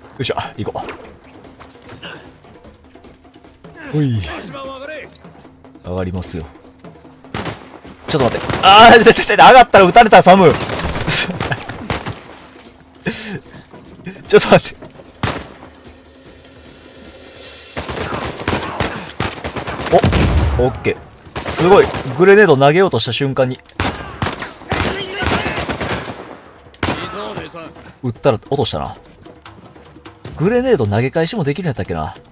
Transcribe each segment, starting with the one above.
いしょ、行こう。おい。上がりますよ。ちょっと待って。ああ、絶対上がったら撃たれた、サム。ちょっと待って。お、オッケー。すごい。グレネード投げようとした瞬間に。撃ったら落としたな。グレネード投げ返しもできるんやったっけな。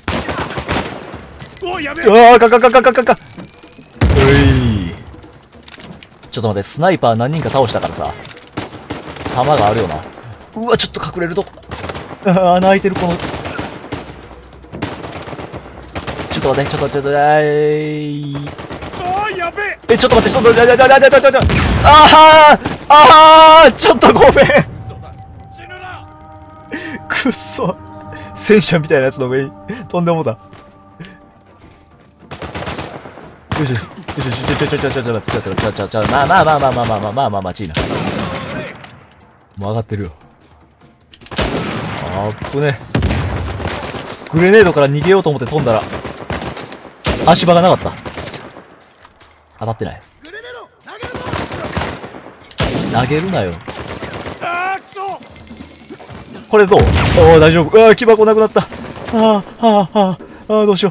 うわあ、か。うい。ちょっと待って、スナイパー何人か倒したからさ。弾があるよな。うわ、ちょっと隠れるとこ。穴開いてる、この。ちょっと待って、ちょっと、ちょっと待って、ちょっとごめん。くっそ。戦車みたいなやつの上に飛んでもうた。よし、よし、まあ、チーナ。もう上がってるよ。あっぶね。グレネードから逃げようと思って飛んだら、足場がなかった。当たってない。投げるなよ。これどう？おお、大丈夫。木箱なくなった。どうしよう。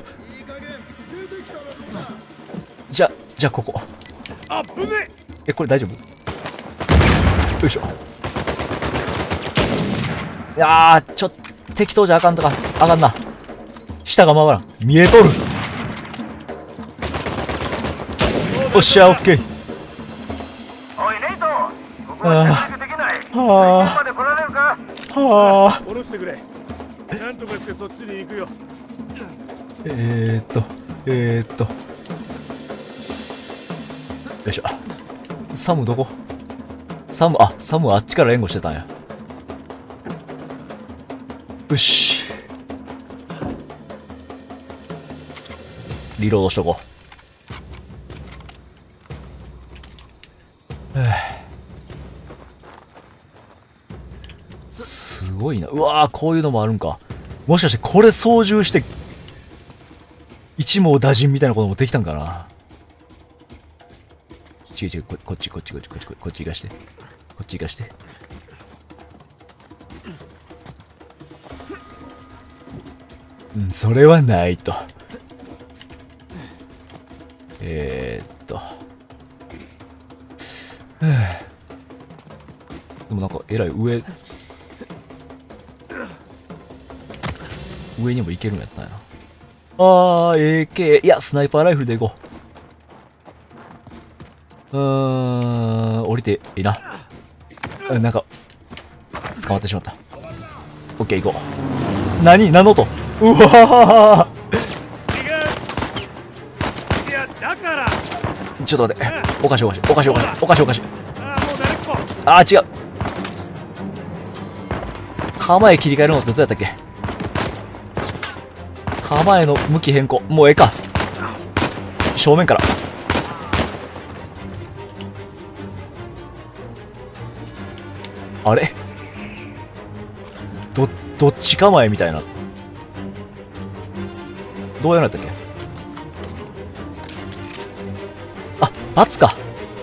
じゃあ、ここ。これ大丈夫？よいしょ。いやー、ちょっと、適当じゃあかんとか、あかんな。下が回らん。見えとる。おっしゃ、オッケー。 下ろしてくれ。なんとかしてそっちに行くよ。 よいしょ。サムどこ？サムはあっちから援護してたんや。よし。リロードしとこう。すごいな。うわー、こういうのもあるんか。もしかしてこれ操縦して一網打尽みたいなこともできたんかな。違う、こっち行かして。こっち行かして。それはないと。でもなんかえらい上にも行けるんやったんやな。AK。いや、スナイパーライフルで行こう。降りていいな。なんか捕まってしまった。オッケー、行こう。何の音。うわー。ちょっと待って。おかしい。違う。構え切り替えるのってどうやったっけ。構えの向き変更。もうええか。正面から。あれどっち構えみたいな。どうやるんやったっけ。×か。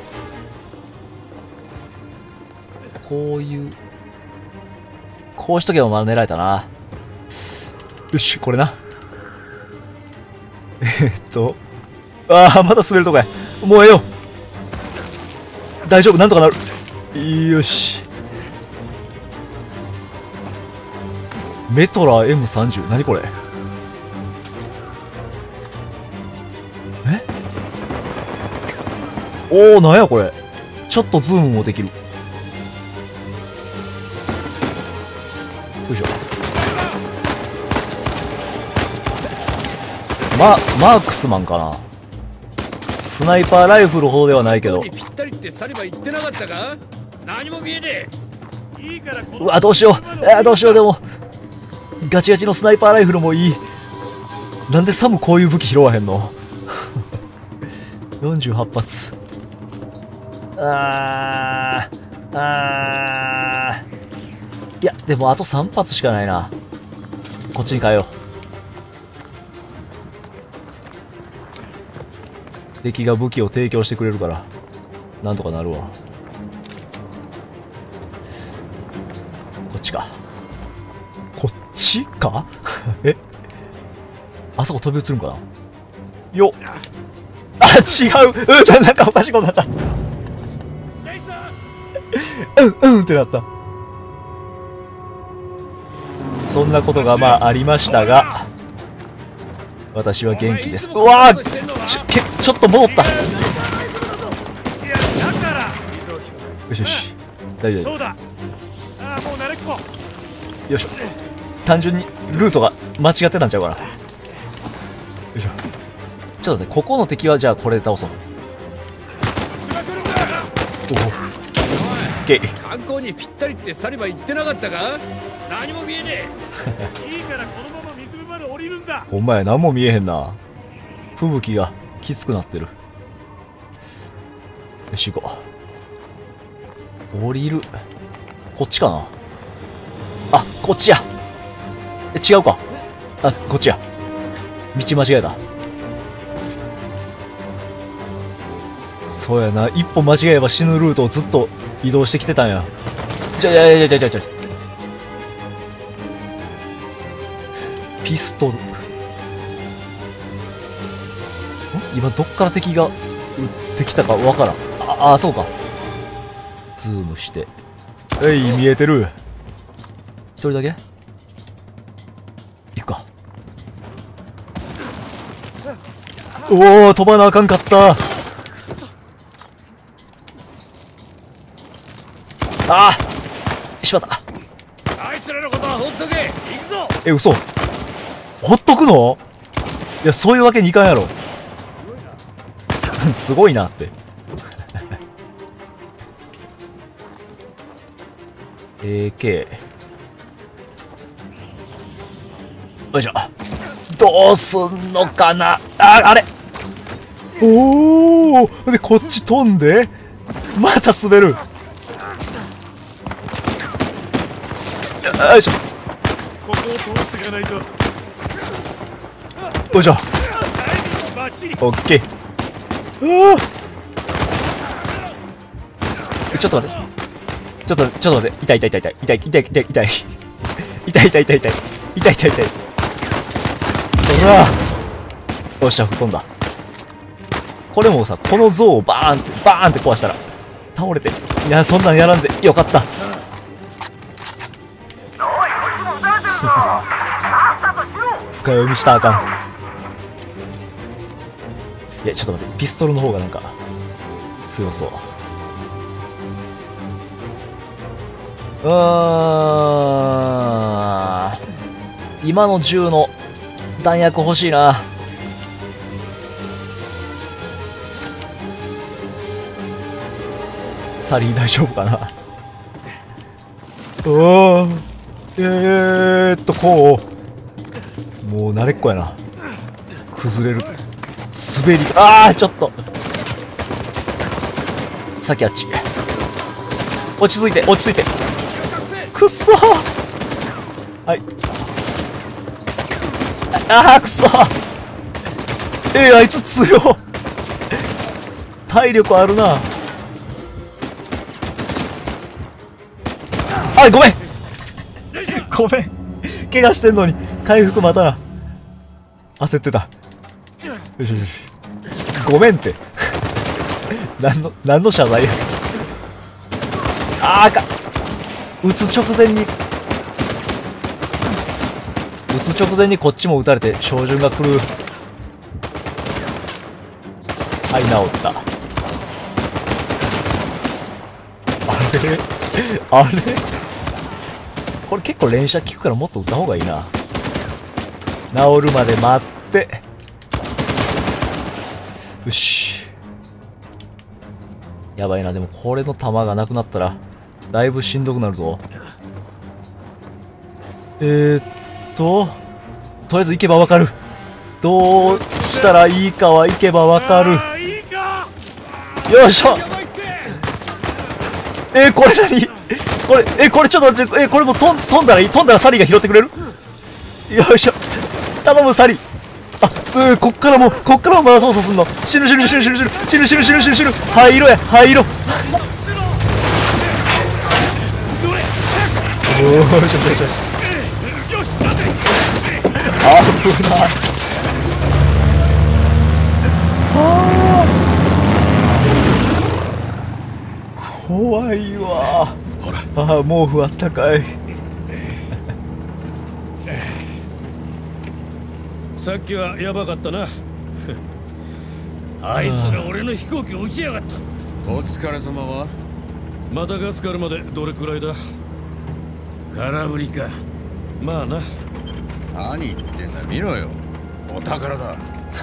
こうしとけばまだ狙えたな。よし、これな。まだ滑るとこや。もうええよ。大丈夫、なんとかなる。よし。メトラ M30。何これ。おー、なんやこれ。ちょっとズームもできる。よいしょ。マークスマンかな。スナイパーライフルほどではないけど。うわ、どうしよう。でもガチガチのスナイパーライフルもいい。なんでサムこういう武器拾わへんの。48発。いや、でもあと3発しかないな。 こっちに変えよう。敵が武器を提供してくれるからなんとかなるわ。こっちか。こっちかえ、あそこ飛び移るんかな。よっ、あ、違う、なんかおかしいことになったってなった。そんなことがまあありましたが、私は元気です。うわー、ちょっと戻った。よしよし、大丈夫。よいしょ。単純にルートが間違ってたんちゃうかな。よいしょ。ちょっと待って、ここの敵はじゃあこれで倒そう。おお、 観光にぴったりってサリバ言ってなかったか。何も見えねえ。いいからこのまま水辺まで降りるんだ。 ほんまや、何も見えへんな。吹雪がきつくなってる。よし行こう。降りる。こっちかな。あ、こっちや。違うか。あ、こっちや。道間違えた。そうやな、一歩間違えば死ぬルートをずっと移動してきてたんや。じゃピストル。今どっから敵が撃ってきたかわからん。あ、そうか。ズームして。見えてる。一人だけ行くか。おお、飛ばなあかんかった。ああ、しまった。 あいつらのことはほっとけ。行くぞ。 嘘。ほっとくの？いや、そういうわけにいかんやろ。すごいなって。AK。よいしょ。どうすんのかな。あれ。おお。で、こっち飛んで。また滑る。よいしょ。 ここを通っていかないと。 よいしょ。オッケー。ちょっと待って。ちょっと待って。痛い。ほら。よっしゃ、吹っ飛んだ。これもさ、この像をバーンって壊したら倒れて。いや、そんなんやらんでよかった。深読みしたらあかん。いや、ちょっと待って、ピストルの方がなんか強そう。今の銃の弾薬欲しいな。サリー大丈夫かな。こう。もう慣れっこやな。崩れる。滑り。ちょっと。さっきあっち。落ち着いて。くっそー。はい。くっそー。あいつ強っ。体力あるな。ごめん。怪我してんのに回復またな。焦ってた。よし。ごめんって。何の謝罪や。撃つ直前にこっちも撃たれて照準が来る。はい、治った。あれこれ結構連射効くからもっと撃った方がいいな。治るまで待って。よし。やばいな。でもこれの弾がなくなったらだいぶしんどくなるぞ。とりあえず行けばわかる。どうしたらいいかは行けばわかる。よいしょ。これ何これちょっと待って。これも飛んだらサリーが拾ってくれる？ よいしょ。頼む、サリー。あ、こっからもまだ操作すんの。死ぬ。灰色や、灰色。おー、ちょっと。危ない。怖いわ。 ほら、 毛布あったかい。 さっきはやばかったな。 あいつら俺の飛行機を撃ちやがった。お疲れ様は？ マダガスカルまでどれくらいだ？ 空振りか。 まあな。 何言ってんだ、見ろよ。お宝だ。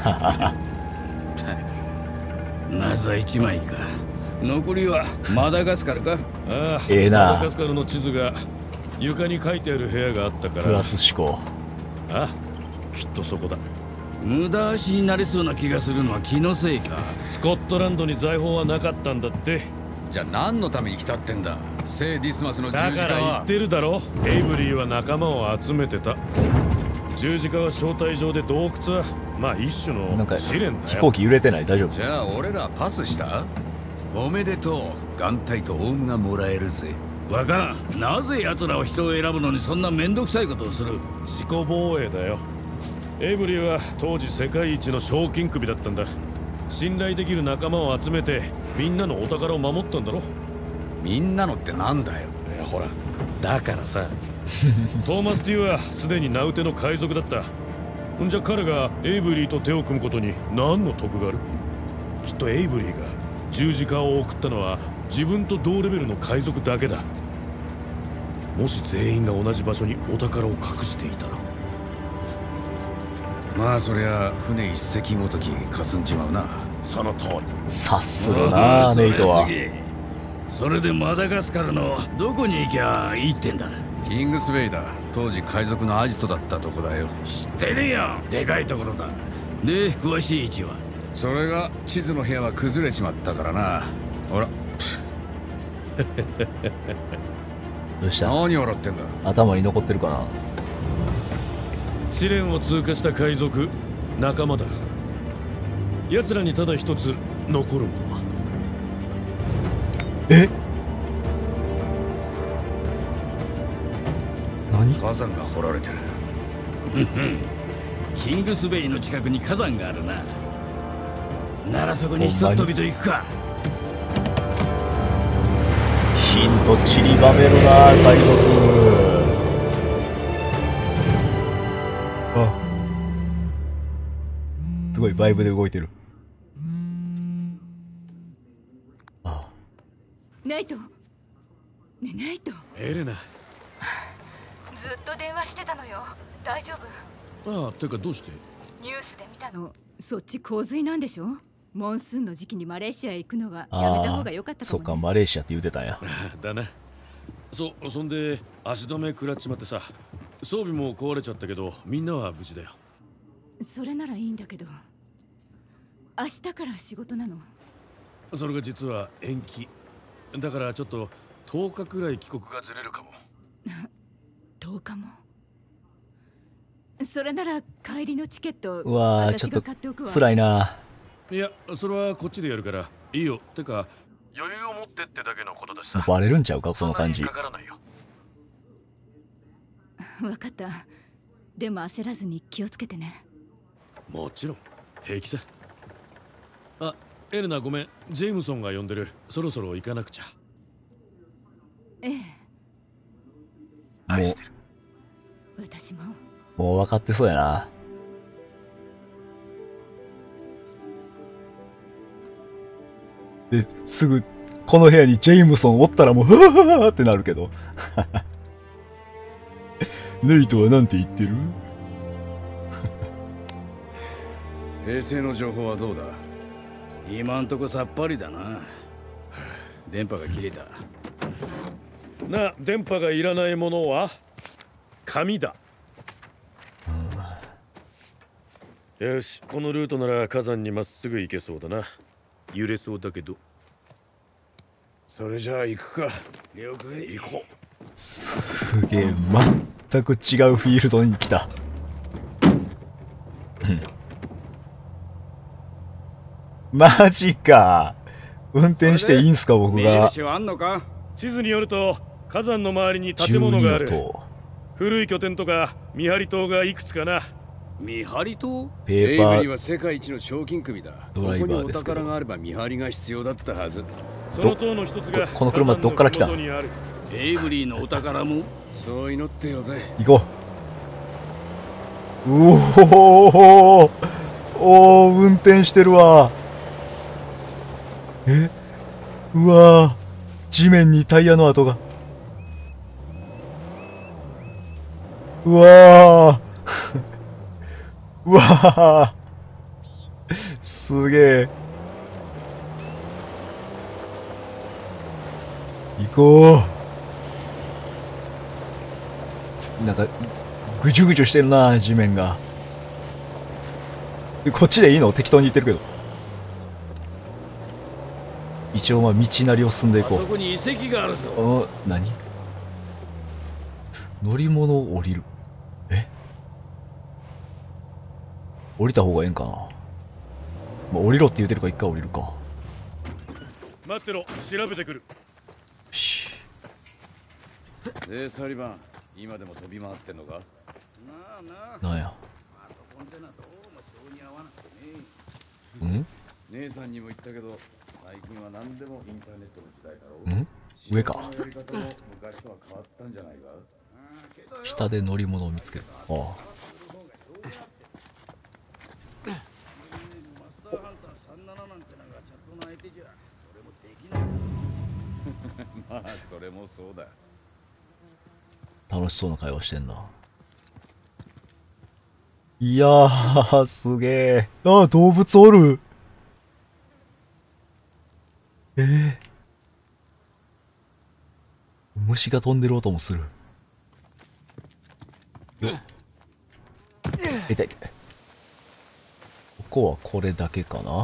まずは1枚か。残りはマダガスカルか。 ああ、 ええな。 マダガスカルの地図が床に書いてある部屋があったから。 プラス思考。 あ、きっとそこだ。 無駄足になりそうな気がするのは気のせいか。 スコットランドに財宝はなかったんだって。 じゃあ何のために来たってんだ、聖ディスマスの十字架だから言は。 ってるだろ。エイブリーは仲間を集めてた。十字架は招待状で、洞窟はまあ一種のなんか試練だよ。 飛行機揺れてない？大丈夫？ じゃあ俺らパスした？おめでとう。眼帯とオウムがもらえるぜ。わからん。なぜ奴らは人を選ぶのにそんなめんどくさいことをする？ 自己防衛だよ。エイブリーは当時世界一の賞金首だったんだ。信頼できる仲間を集めてみんなのお宝を守ったんだろ。 みんなのってなんだよ。 いやほら、だからさトーマス・ティはすでに名うての海賊だった。んじゃ彼がエイブリーと手を組むことに何の得がある？きっとエイブリーが十字架を送ったのは自分と同レベルの海賊だけだ。もし全員が同じ場所にお宝を隠していたら。 まあそりゃ船一隻ごとき霞んじまうな。 その通り。 察するな、ネイトは。 それでマダガスカルのどこに行きゃいいってんだ？キングスベイだ。当時海賊のアジトだったとこだよ。知ってるよ。でかいところだ。で、詳しい位置は？それが地図の部屋は崩れちまったからな。ほら。 どうした？ 何笑ってんだ？ 頭に残ってるかな。 試練を通過した海賊、仲間だ。奴らにただ一つ残るものは。 え？何？ 火山が掘られてる。キングスベイの近くに火山があるな。ならそこにひとっ飛びと行くか。 ヒント散りばめるな、海賊。あ、すごいバイブで動いてる。あ、 ナイト、ね、ナイト。 エレナ。 ずっと電話してたのよ。大丈夫？ ああ、てかどうして？ ニュースで見たの。そっち洪水なんでしょ？モンスーンの時期にマレーシアへ行くのはやめた方が良かったかもね。 そっか、マレーシアって言ってたんや。 だな。そんで足止め食らっちまってさ、装備も壊れちゃったけどみんなは無事だよ。 それならいいんだけど、明日から仕事なの。 それが実は延期だから、ちょっと10日くらい帰国がずれるかも。 10日も？それなら帰りのチケットうわー、ちょ私っとが買っておくわ。 辛いな。 いや、それはこっちでやるからいいよ。てか余裕を持ってってだけのことだしさ。 バレるんちゃうか、この感じ。 そんなにかからないよ。 分かった。でも焦らずに気をつけてね。 もちろん平気さ。あ、エレナ、ごめん、ジェームソンが呼んでる。そろそろ行かなくちゃ。 ええ、 もう私も。 もう分かってそうやな。で、すぐこの部屋にジェイムソンおったらもう、はぁってなるけど。ネイトはなんて言ってる？ 衛星の情報はどうだ？今んとこさっぱりだな。電波が切れた。 な、電波がいらないものは紙だ。よし、このルートなら火山にまっすぐ行けそうだな。揺れそうだけど。 それじゃあ行くか。了解。 行こう。 すげえ、全く違うフィールドに来た。 マジか。運転していいんすか、僕目が。 印はあんのか？ 地図によると火山の周りに建物があ 12 る。 と古い拠点とか見張り塔がいくつかな。 見張り塔？ ペーパーエイブリーは世界一の賞金首だ。 ドライバーここにおですけど宝があれば見張りが必要だったはず。 その塔の一つがこの車どっから来た？ 火山の麓にある。 エイブリーのお宝もそう祈ってよぜ。 行こう。うおーおー、運転してるわ。うわー、地面にタイヤの跡が。うわーうわーすげえ。行こう。なんかぐじゅぐじゅしてるな、地面が。こっちでいいの？適当に言ってるけど。一応まあ道なりを進んでいこあそこに遺跡があるぞ。 う。何？乗り物を降りる。降りた方がええんかな。まあ、降りろって言うてるから一回降りるか。 待ってろ、調べてくる。 よし。 でサリバン、今でも飛び回ってんのか？なあなあ。 なんや。 コンテナどうも性に合わなくてね。 ん？ 姉さんにも言ったけど、最近は何でもインターネットの時代だろう。 ん？上か。 やり方も昔とは変わったんじゃないか？ 下で乗り物を見つける。ああ。 マスターハンター37なんてのがチャットの相手じゃ、それもできない。まあそれもそうだ。 楽しそうな会話してんな。いやー、すげえ。ああ、動物おる。虫が飛んでる音もする。痛い。ここはこれだけかな。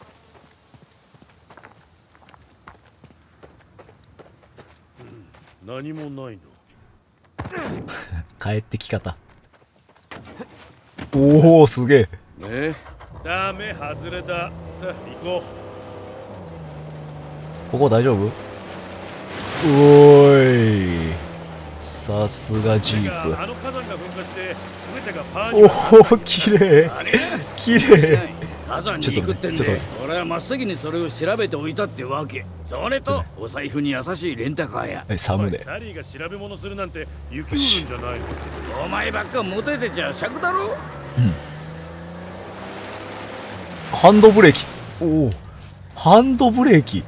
何もないの。 帰ってき方。おお、すげえ。 ダメ、外れだ。さあ行こここ大丈夫？おーい。さすがジう。 ープ。 あの火山が噴火して全てがパーおに。 お、綺麗。綺麗。 火山に行くってんでちょっとね、 俺は真っ先にそれを調べておいたってわけ。それとお財布に優しいレンタカーや。 サムネ。 サリーが調べ物するなんて雪降るんじゃないの？ お前ばっかモテてちゃ尺だろ。 ハンドブレーキ。おお。ハンドブレーキ。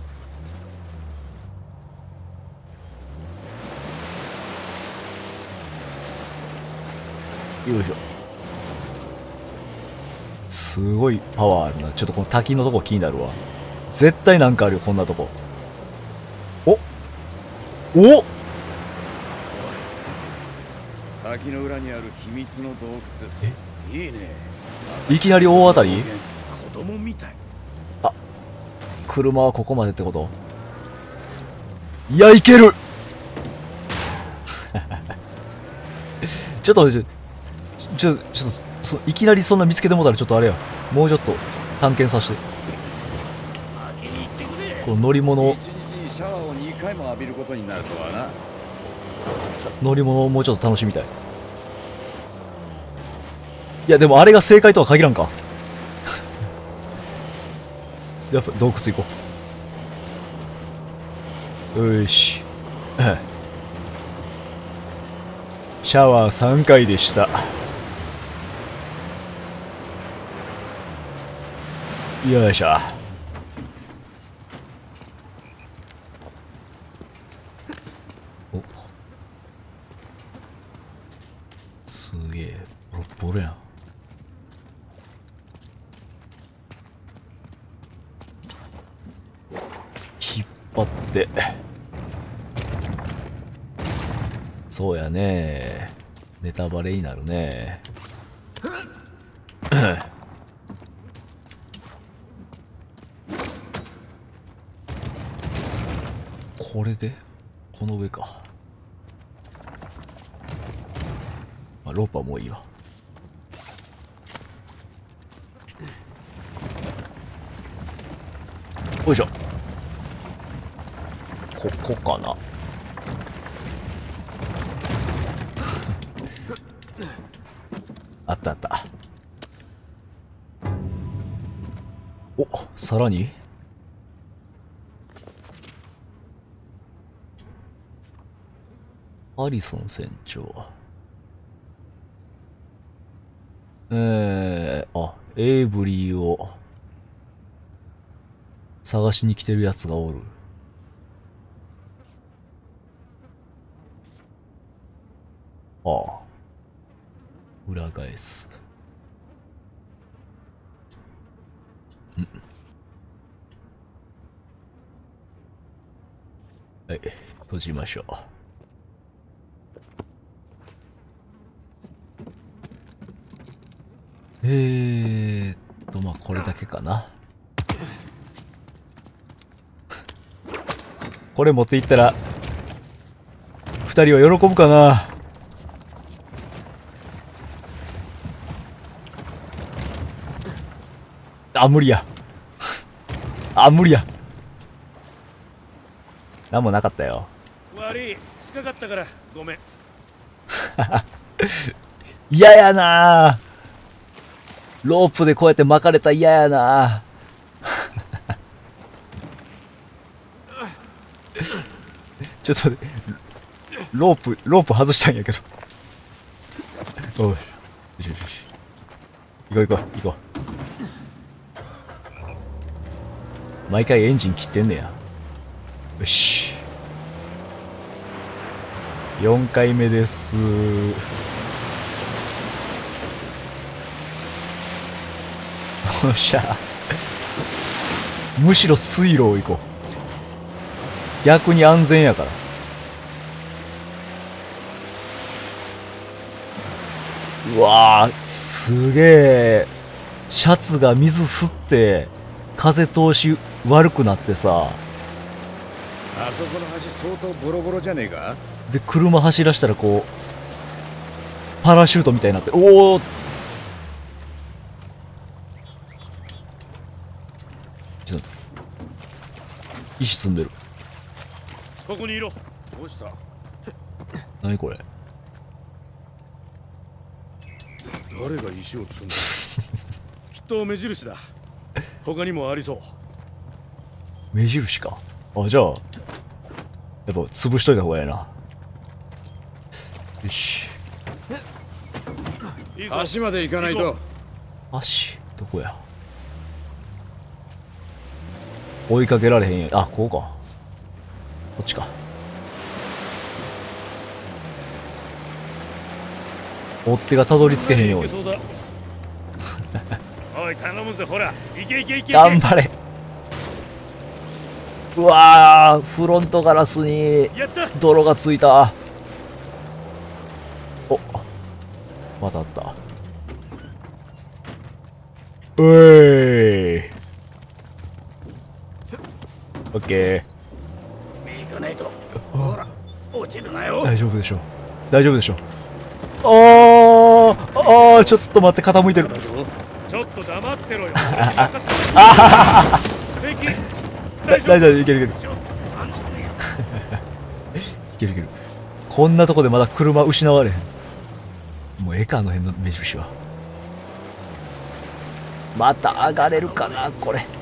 よいしょ。すごいパワーあるな。ちょっとこの滝のとこ気になるわ。絶対なんかあるよ、こんなとこ。おお滝の裏にある秘密の洞窟。いいね。 いきなり大当たり？ 子供みたい。 車はここまでってこと？いや、いけるちょっといきなりそんな見つけてもうたらちょっとあれや。もうちょっと探検させて。この乗り物、 一日にシャワーを2回も浴びることになるとはな。 乗り物をもうちょっと楽しみたい。いや、でもあれが正解とは限らんか。やっぱ洞窟行こう。よし。シャワー3回でした。よいしょ。お、すげえボロボロやん。引っ張って、そうやね。ネタバレになるね。これでこの上か。ロープはもういいわ。 よいしょ。ここかな。あったあった。お、さらにハリソン船長。エイブリーを探しに来てるやつがおる。裏返す。はい、閉じましょう。まあこれだけかな。これ持っていったら二人は喜ぶかな。無理や。無理や。なんもなかったよ。 悪い、近かったからごめん。 嫌やな。ロープでこうやって巻かれたら嫌やな。ちょっとロープ外したんやけど。おい、よしよしよし。行こう。毎回エンジン切ってんねや。よし。4回目です。よっしゃ。むしろ水路を行こう。逆に安全やから。うわー、すげえ。シャツが水吸って風通し悪くなってさ。 あそこの橋相当ボロボロじゃねえか。 で車走らしたらこうパラシュートみたいになって、おお。ちょっと石積んでる。 ここにいろ。 どうした。 何これ。 誰が石を積んだ。きっと目印だ。他にもありそう。 目印か。じゃあやっぱ潰しといた方がいいな。よし。 いいぞ。 橋まで行かないと。 足どこや。追いかけられへんや。こうか。こっちか。追っ手がたどり着けへんように。 おい頼むぜ、ほら。行け。 頑張れ。うわー、フロントガラスに泥がついた。またあった。おい。オッケー。 行かないと。ほら、落ちるなよ。 大丈夫でしょ。ちょっと待って、傾いてる。 ちょっと黙ってろよ。 大丈夫、いける。いける。こんなとこでまだ車失われへん。もうあの辺の目印は。また上がれるかなこれ。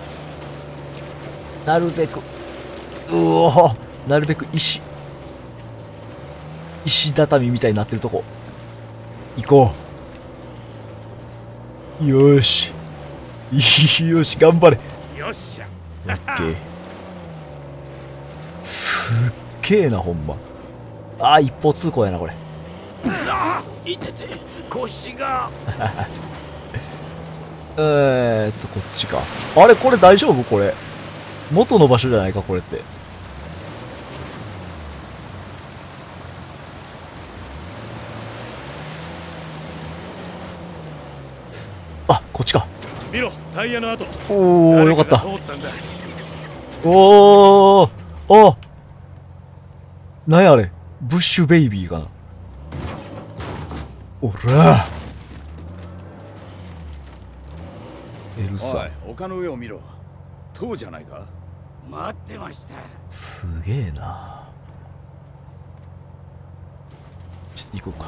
なるべく石畳みたいになってるとこ行こう。よし頑張れ。 よっしゃ。 オッケー。すっげえなほんま。一方通行やなこれ。 いてて腰が。 こっちか。あれこれ大丈夫。これ元の場所じゃないかこれって。こっちか。 見ろ、タイヤの跡。 よかった。 通ったんだ。 なんやあれ。ブッシュベイビーかな。おらエルサ。 おい、丘の上を見ろ。 塔じゃないか。 待ってました。 すげえな。ちょっと行こうか。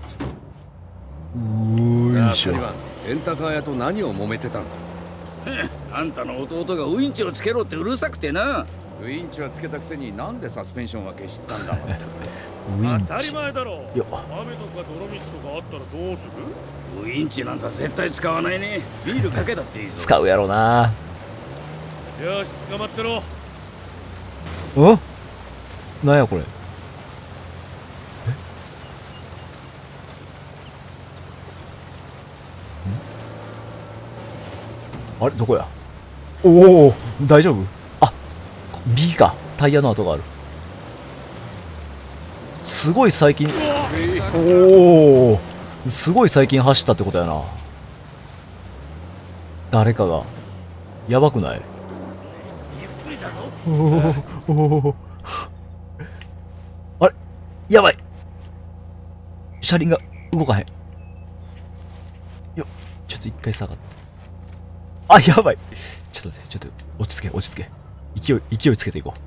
よいしょ。 レンタカー屋と何を揉めてたんだ。 あんたの弟がウインチをつけろってうるさくてな。 ウインチはつけたくせになんでサスペンションは消したんだ。 ウイン当たりチ。 前だろ。 よっ。 雨とか泥道とかあったらどうする？ ウインチなんざ絶対使わないね。ビールかけだっていいぞ。 使うやろな。 よし、捕まってろ。 うんなんやこれ。あれどこや。おお大丈夫。あ B か。タイヤの跡がある。すごい最近。おおすごい最近走ったってことやな。誰かがやばくない。おおあれやばい。車輪が動かへんよ。ちょっと一回下がって。あやばい。ちょっと待って、ちょっと落ち着け落ち着け。勢いつけていこ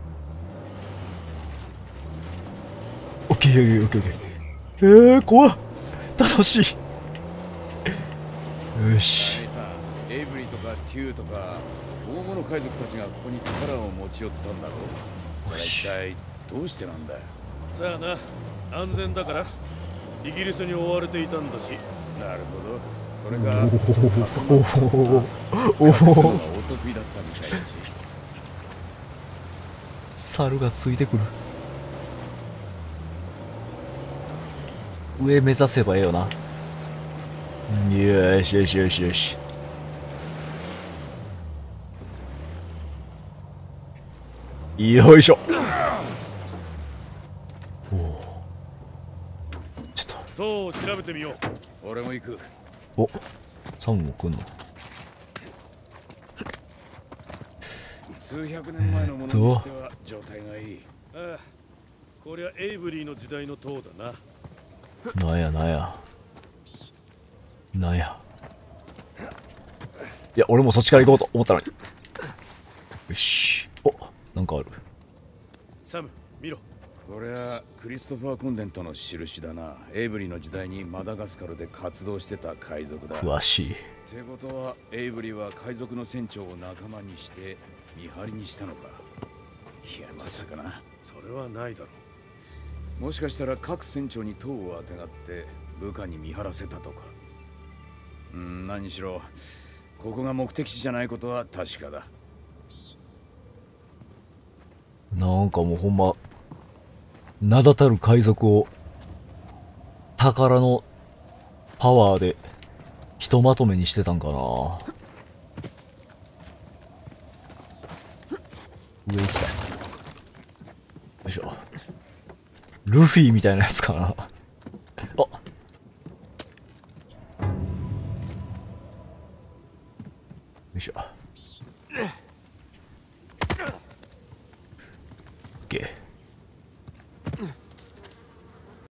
う。オッケーオッケーオッケー。怖っ。楽しい。よし。 エイブリーとかテューとか大物海賊たちがここに宝を持ち寄ったんだろう。それは一体どうしてなんだよ。 さあな、安全だからイギリスに追われていたんだし。 なるほど。それがおおお得意だったみたいだし。 猿がついてくる。上目指せばええよな。よしよしよしよし。よいしょ。おおちょっ塔を調べてみよう。 俺も行く。 とおサムも来んの。 数百年前のものにしては状態がいい。 ああ、こりゃエイブリーの時代の塔だな。 なんやなんやなんや。いや俺もそっちから行こうと思ったのに。よし。おなんかある。 サム見ろ。 これはクリストファー・コンデントの印だな。エイブリーの時代にマダガスカルで活動してた海賊だ。 詳しい。 ってことはエイブリーは海賊の船長を仲間にして見張りにしたのか。いやまさかな。 それはないだろもしかしたら各船長に塔をあてがって部下に見張らせたとか。何にしろここが目的地じゃないことは確かだ。 なんかもうほんま名だたる海賊を宝のパワーでひとまとめにしてたんかな。上行きたい。よいしょ。ルフィみたいなやつかな。あよいしょ。